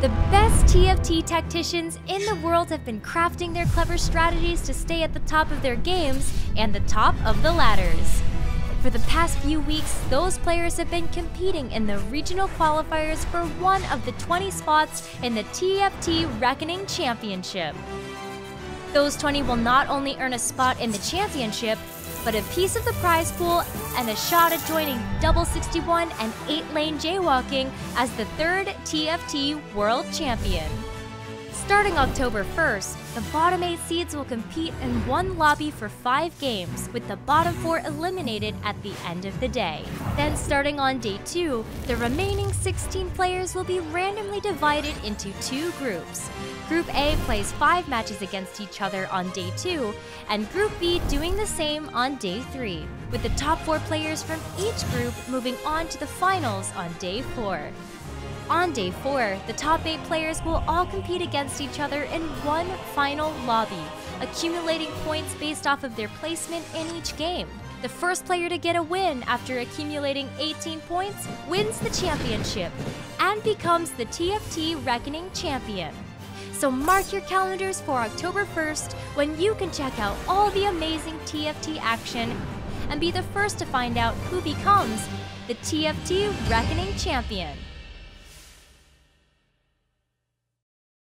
The best TFT tacticians in the world have been crafting their clever strategies to stay at the top of their games and the top of the ladders. For the past few weeks, those players have been competing in the regional qualifiers for one of the 20 spots in the TFT Reckoning Championship. Those 20 will not only earn a spot in the championship, but a piece of the prize pool and a shot at joining Double 61 and 8-lane jaywalking as the third TFT World Champion. Starting October 1st, the bottom 8 seeds will compete in one lobby for 5 games, with the bottom 4 eliminated at the end of the day. Then starting on day 2, the remaining 16 players will be randomly divided into 2 groups. Group A plays 5 matches against each other on day 2, and Group B doing the same on day 3, with the top 4 players from each group moving on to the finals on day 4. On day 4, the top 8 players will all compete against each other in one final lobby, accumulating points based off of their placement in each game. The first player to get a win after accumulating 18 points wins the championship and becomes the TFT Reckoning Champion. So mark your calendars for October 1st, when you can check out all the amazing TFT action and be the first to find out who becomes the TFT Reckoning Champion.